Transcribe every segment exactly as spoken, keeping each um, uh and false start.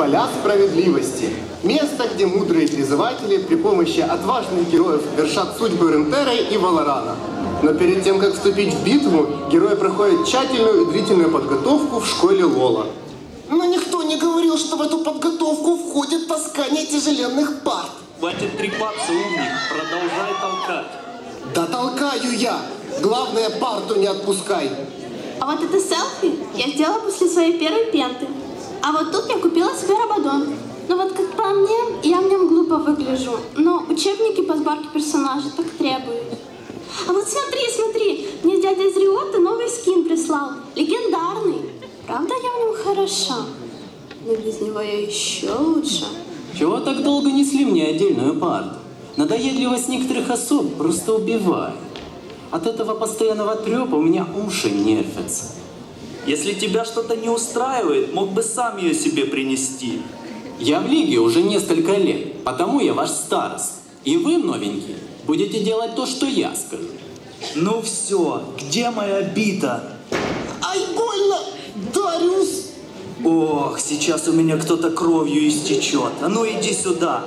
поля справедливости. Место, где мудрые призыватели при помощи отважных героев вершат судьбы Рентеры и Валарана. Но перед тем, как вступить в битву, герои проходят тщательную и длительную подготовку в школе Лола. Но никто не говорил, что в эту подготовку входит таскание тяжеленных парт. Хватит трепаться, умник, продолжай толкать. Да толкаю я! Главное, парту не отпускай. А вот это селфи я сделала после своей первой пенты. А вот тут я купила себе Рабадон. Но вот как по мне, я в нем глупо выгляжу. Но учебники по сборке персонажей так требуют. А вот смотри, смотри, мне дядя Зриота новый скин прислал. Легендарный. Правда, я в нем хороша? Но без него я еще лучше. Чего так долго несли мне отдельную парту? Надоедливость некоторых особ просто убивает. От этого постоянного трепа у меня уши нервятся. Если тебя что-то не устраивает, мог бы сам ее себе принести. Я в лиге уже несколько лет, потому я ваш старост. И вы, новенькие, будете делать то, что я скажу. Ну все, где моя бита? Ай, больно! Дариус! Ох, сейчас у меня кто-то кровью истечет. А ну иди сюда.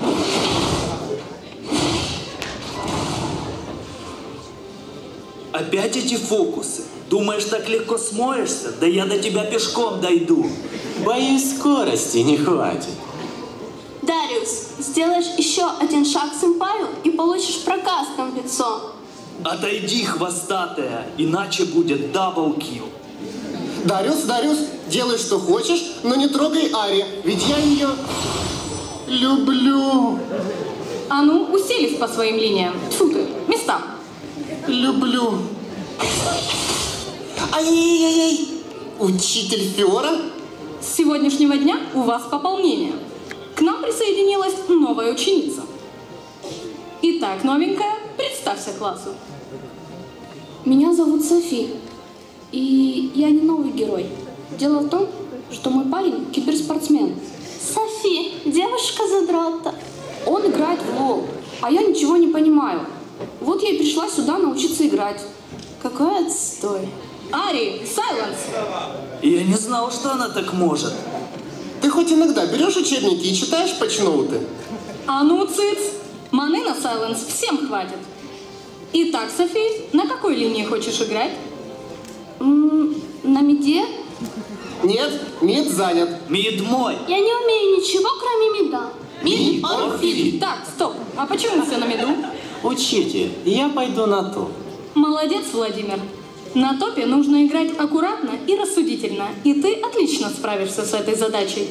Опять эти фокусы? Думаешь, так легко смоешься? Да я до тебя пешком дойду. Боюсь, скорости не хватит. Дариус, сделаешь еще один шаг к сэмпаю и получишь прокастом в лицо. Отойди, хвостатая, иначе будет даблкил. Дариус, Дариус, делай, что хочешь, но не трогай Ари, ведь я ее люблю. А ну, уселись по своим линиям. Тьфу ты, местам. Люблю. Ай-яй-яй-яй! Учитель Фиора? С сегодняшнего дня у вас пополнение. К нам присоединилась новая ученица. Итак, новенькая, представься классу. Меня зовут Софи. И я не новый герой. Дело в том, что мой парень киберспортсмен. Софи, девушка-задрота. Он играет в лол, а я ничего не понимаю. Вот я и пришла сюда научиться играть. Какой отстой. Ари, сайленс! Я не знал, что она так может. Ты хоть иногда берешь учебники и читаешь патчноуты? А ну, циц! Маны на сайленс всем хватит. Итак, Софи, на какой линии хочешь играть? М-м, на миде? Нет, мид занят. Мид мой. Я не умею ничего, кроме мида. Мид орфид. Так, стоп. А почему все на миду? Учитель, я пойду на то. Молодец, Владимир. На топе нужно играть аккуратно и рассудительно, и ты отлично справишься с этой задачей.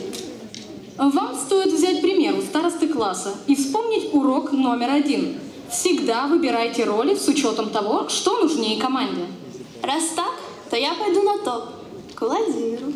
Вам стоит взять пример у старосты класса и вспомнить урок номер один. Всегда выбирайте роли с учетом того, что нужнее команде. Раз так, то я пойду на топ. К Владимиру.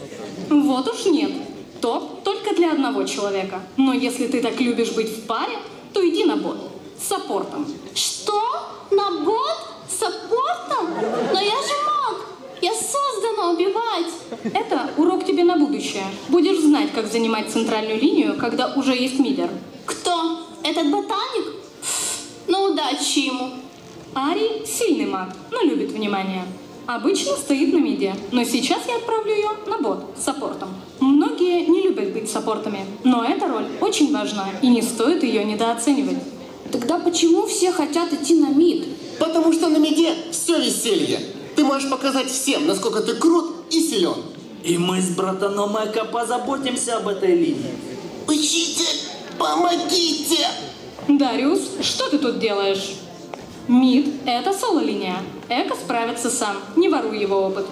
Вот уж нет. Топ только для одного человека. Но если ты так любишь быть в паре, то иди на бот. С саппортом. Что? На бот? С саппортом? Но я же маг! Я создана убивать! Это урок тебе на будущее. Будешь знать, как занимать центральную линию, когда уже есть мидер. Кто? Этот ботаник? Ну, удачи ему. Ари сильный маг, но любит внимание. Обычно стоит на миде, но сейчас я отправлю ее на бот с саппортом. Многие не любят быть саппортами, но эта роль очень важна, и не стоит ее недооценивать. Тогда почему все хотят идти на мид? Потому что на миде все веселье. Ты можешь показать всем, насколько ты крут и силен. И мы с братаном Эко позаботимся об этой линии. Учитель, помогите! Дариус, что ты тут делаешь? Мид – это соло-линия. Эко справится сам, не воруй его опыт.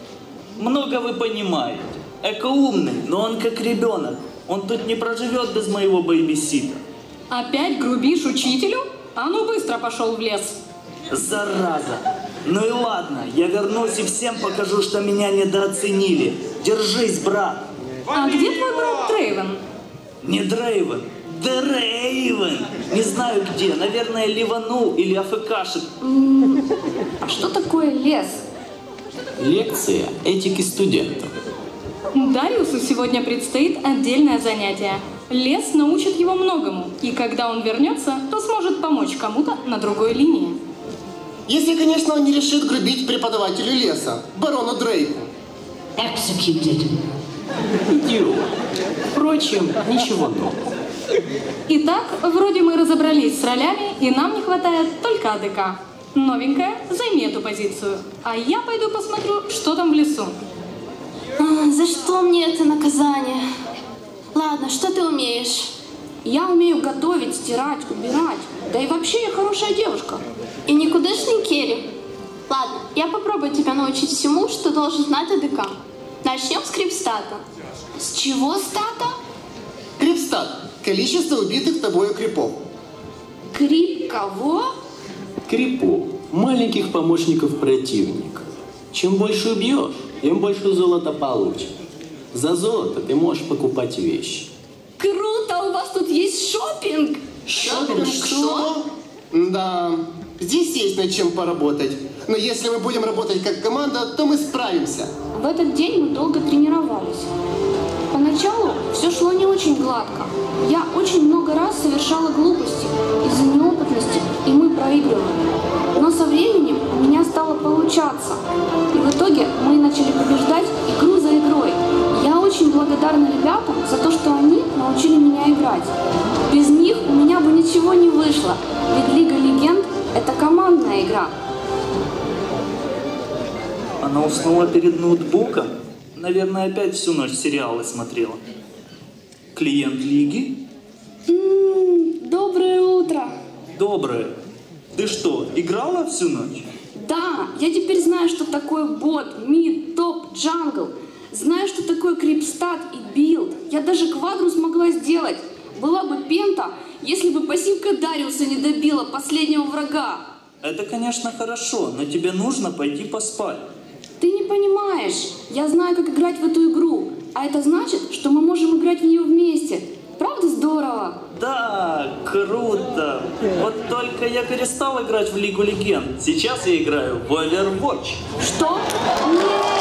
Много вы понимаете. Эко умный, но он как ребенок. Он тут не проживет без моего бэйбисита. Опять грубишь учителю? А ну быстро пошел в лес. Зараза. Ну и ладно, я вернусь и всем покажу, что меня недооценили. Держись, брат. А где твой брат Дрейвен? Не Дрейвен, Дрейвен. Не знаю где, наверное, ливанул или АФКшек. А что такое лес? Лекция этики студентов. Дариусу сегодня предстоит отдельное занятие. Лес научит его многому, и когда он вернется, то сможет помочь кому-то на другой линии. Если, конечно, он не решит грубить преподавателю леса, барону Дрейку. Executed. Идиот. Впрочем, ничего нового. Итак, вроде мы разобрались с ролями, и нам не хватает только АДК. Новенькая, займи эту позицию. А я пойду посмотрю, что там в лесу. А, за что мне это наказание? Ладно, что ты умеешь? Я умею готовить, стирать, убирать. Да и вообще я хорошая девушка. И никудышный Керри? Ладно, я попробую тебя научить всему, что должен знать АДК. Начнем с крипстата. С чего стата? Крипстат. Количество убитых тобою крипов. Крип кого? Крипов, маленьких помощников противника. Чем больше убьешь, тем больше золота получишь. За золото ты можешь покупать вещи. Круто, у вас тут есть шопинг. Шопинг что? Да, здесь есть над чем поработать. Но если мы будем работать как команда, то мы справимся. В этот день мы долго тренировались. Поначалу все шло не очень гладко. Я очень много раз совершала глупости из-за неопытности, и мы проигрывали. Но со временем у меня стало получаться. И в итоге мы начали побеждать игру за игрой. Я очень благодарна ребятам за то, что они научили меня играть. Без них у меня бы ничего не вышло, ведь Лига Легенд – это командная игра. Она уснула перед ноутбуком? Наверное, опять всю ночь сериалы смотрела. Клиент Лиги? М-м, доброе утро. Доброе. Ты что, играла всю ночь? Да, я теперь знаю, что такое бот, мид, топ, джангл. Знаю, что такое крипстат и билд. Я даже квадру смогла сделать. Была бы пента, если бы пассивка Дариуса не добила последнего врага. Это, конечно, хорошо, но тебе нужно пойти поспать. Ты не понимаешь. Я знаю, как играть в эту игру. А это значит, что мы можем играть в нее вместе. Правда здорово? Да, круто. Вот только я перестал играть в Лигу Легенд. Сейчас я играю в Overwatch. Что? Нет!